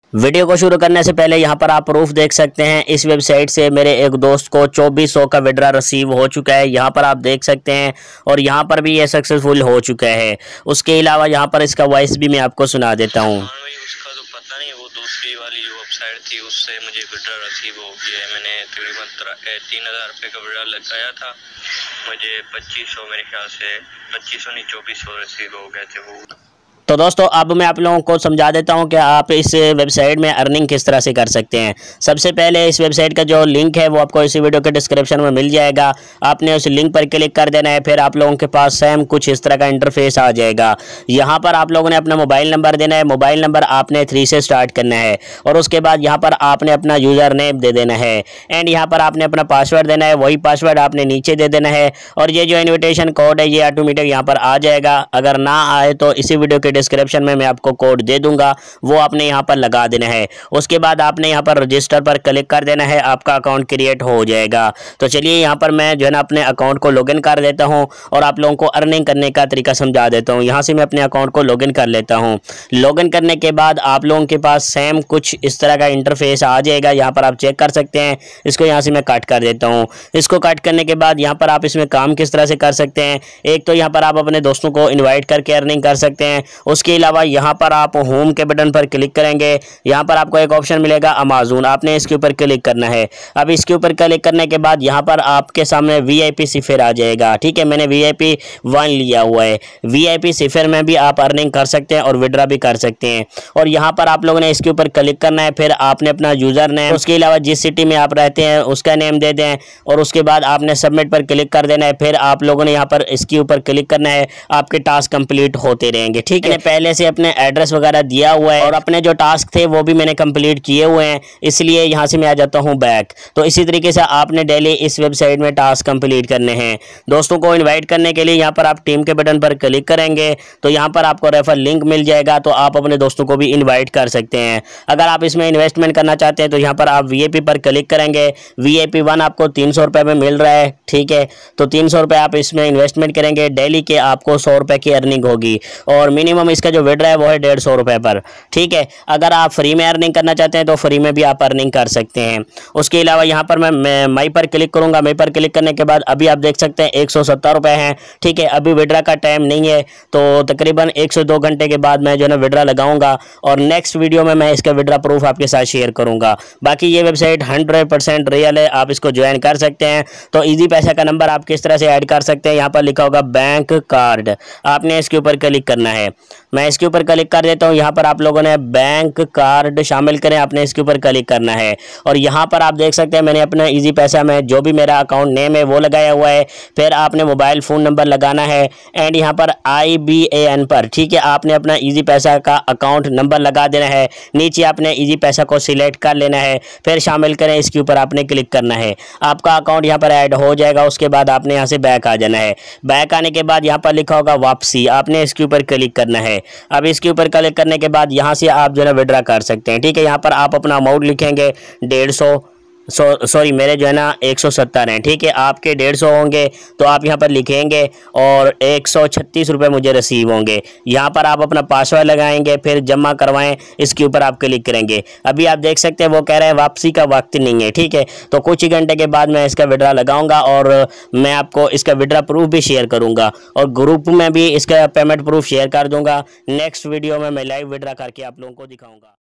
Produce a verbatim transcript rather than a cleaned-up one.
Video को शुरू करने से पहले यहाँ पर आप प्रूफ देख सकते हैं। इस वेबसाइट से मेरे एक दोस्त को चौबीस सौ का विड्रा रिसीव हो चुका है, यहाँ पर आप देख सकते हैं। और यहाँ पर भी ये सक्सेसफुल हो चुका है। उसके अलावा यहाँ पर इसका वॉइस भी मैं आपको सुना देता हूँ। उसका तो पता नहीं, वो दूसरी वाली जो वेबसाइट थी उससे मुझे विड्रा रिसीव हो गया है। मैंने तकरीबन तीन हज़ार रुपये का विड्रा लगाया था, मुझे पच्चीस सौ मेरे ख्याल से पच्चीस सौ नहीं चौबीस सौ रिसीव हो गए थे वो। तो दोस्तों अब मैं आप लोगों को समझा देता हूं कि आप इस वेबसाइट में अर्निंग किस तरह से कर सकते हैं। सबसे पहले इस वेबसाइट का जो लिंक है वो आपको इसी वीडियो के डिस्क्रिप्शन में मिल जाएगा। आपने उस लिंक पर क्लिक कर देना है, फिर आप लोगों के पास सेम कुछ इस तरह का इंटरफेस आ जाएगा। यहाँ पर आप लोगों ने अपना मोबाइल नंबर देना है, मोबाइल नंबर आपने थ्री से स्टार्ट करना है और उसके बाद यहाँ पर आपने अपना यूज़र नेम दे देना है एंड यहाँ पर आपने अपना पासवर्ड देना है, वही पासवर्ड आपने नीचे दे देना है। और ये जो इन्विटेशन कोड है ये ऑटोमेटिक यहाँ पर आ जाएगा। अगर ना आए तो इसी वीडियो के डिस्क्रिप्शन में मैं आपको कोड दे दूंगा, वो आपने यहाँ पर लगा देना है। उसके बाद आपने यहाँ पर रजिस्टर पर क्लिक कर देना है, आपका अकाउंट क्रिएट हो जाएगा। तो चलिए यहाँ पर मैं जो है ना अपने अकाउंट को लॉगिन कर देता हूँ और आप लोगों को अर्निंग करने का तरीका समझा देता हूँ। यहाँ से मैं अपने अकाउंट को लॉगिन कर लेता हूँ। लॉगिन करने के बाद आप लोगों के पास सेम कुछ इस तरह का इंटरफेस आ जाएगा। यहाँ पर आप चेक कर सकते हैं। इसको यहाँ से मैं कट कर देता हूँ। इसको कट करने के बाद यहाँ पर आप इसमें काम किस तरह से कर सकते हैं, एक तो यहाँ पर आप अपने दोस्तों को इन्वाइट करके अर्निंग कर सकते हैं। उसके अलावा यहाँ पर आप होम के बटन पर क्लिक करेंगे, यहाँ पर आपको एक ऑप्शन मिलेगा अमेज़न, आपने इसके ऊपर क्लिक करना है। अब इसके ऊपर क्लिक करने के बाद यहाँ पर आपके सामने वीआईपी सिफर आ जाएगा। ठीक है, मैंने वीआईपी वन लिया हुआ है। वीआईपी सिफर में भी आप अर्निंग कर सकते हैं और विड्रा भी कर सकते हैं। और यहाँ पर आप लोगों ने इसके ऊपर क्लिक करना है, फिर आपने अपना यूज़र नेम, उसके अलावा जिस सिटी में आप रहते हैं उसका नेम दे दें और उसके बाद आपने सबमिट पर क्लिक कर देना है। फिर आप लोगों ने यहाँ पर इसके ऊपर क्लिक करना है, आपके टास्क कंप्लीट होते रहेंगे। ठीक है, पहले से अपने एड्रेस वगैरह दिया हुआ है और अपने जो टास्क थे वो भी मैंने कंप्लीट किए हुए हैं, इसलिए यहाँ से मैं आ जाता हूँ बैक। तो इसी तरीके से आपने डेली इस वेबसाइट में टास्क कंप्लीट करने हैं। दोस्तों को इनवाइट करने के लिए यहाँ पर आप टीम के बटन पर क्लिक करेंगे तो यहाँ पर आपको रेफर लिंक मिल जाएगा, तो आप अपने दोस्तों को भी इन्वाइट कर सकते हैं। अगर आप इसमें इन्वेस्टमेंट करना चाहते हैं तो यहाँ पर आप वीआईपी पर क्लिक करेंगे। वीआईपी वन आपको तीन सौ रुपये में मिल रहा है। ठीक है, तो तीन सौ रुपये आप इसमें इन्वेस्टमेंट करेंगे, डेली के आपको सौ रुपये की अर्निंग होगी और मिनिमम इसका जो विड्रा है वो है डेढ़ सौ रुपये पर। ठीक है, अगर आप फ्री में अर्निंग करना चाहते हैं तो फ्री में भी आप अर्निंग कर सकते हैं। उसके अलावा यहाँ पर मैं, मैं मई पर क्लिक करूँगा। मई पर क्लिक करने के बाद अभी आप देख सकते हैं एक सौ सत्तर रुपये हैं। ठीक है, अभी विड्रा का टाइम नहीं है, तो तकरीबन एक से दो घंटे के बाद मैं जो है ना विड्रा लगाऊंगा और नेक्स्ट वीडियो में मैं इसका विड्रा प्रूफ आपके साथ शेयर करूँगा। बाकी ये वेबसाइट हंड्रेड परसेंट रियल है, आप इसको ज्वाइन कर सकते हैं। तो ईजी पैसा का नंबर आप किस तरह से ऐड कर सकते हैं, यहाँ पर लिखा होगा बैंक कार्ड, आपने इसके ऊपर क्लिक करना है। मैं इसके ऊपर क्लिक कर देता हूँ। यहाँ पर आप लोगों ने बैंक कार्ड शामिल करें, आपने इसके ऊपर क्लिक करना है और यहाँ पर आप देख सकते हैं मैंने अपना इजी पैसा में जो भी मेरा अकाउंट नेम है वो लगाया हुआ है। फिर आपने मोबाइल फ़ोन नंबर लगाना है एंड यहाँ पर आई बी ए एन पर, ठीक है, आपने अपना इजी पैसा का अकाउंट नंबर लगा देना है। नीचे आपने इजी पैसा को सिलेक्ट कर लेना है, फिर शामिल करें, इसके ऊपर आपने क्लिक करना है। आपका अकाउंट यहाँ पर ऐड हो जाएगा। उसके बाद आपने यहाँ से बैक आ जाना है। बैक आने के बाद यहाँ पर लिखा होगा वापसी, आपने इसके ऊपर क्लिक करना है। अब इसके ऊपर क्लिक करने के बाद यहाँ से आप जो है विड्रा कर सकते हैं। ठीक है, यहाँ पर आप अपना अमाउंट लिखेंगे डेढ़ सौ सो सॉरी मेरे जो है ना एक सौ सत्तर हैं। ठीक है, आपके डेढ़ सौ होंगे तो आप यहाँ पर लिखेंगे और एक सौ छत्तीस रुपये मुझे रिसीव होंगे। यहाँ पर आप अपना पासवर्ड लगाएंगे, फिर जमा करवाएं, इसके ऊपर आप क्लिक करेंगे। अभी आप देख सकते हैं वो कह रहे हैं वापसी का वक्त नहीं है। ठीक है, तो कुछ ही घंटे के बाद मैं इसका विड्रा लगाऊंगा और मैं आपको इसका विड्रा प्रूफ भी शेयर करूँगा और ग्रुप में भी इसका पेमेंट प्रूफ शेयर कर दूँगा। नेक्स्ट वीडियो में मैं लाइव विड्रा करके आप लोगों को दिखाऊँगा।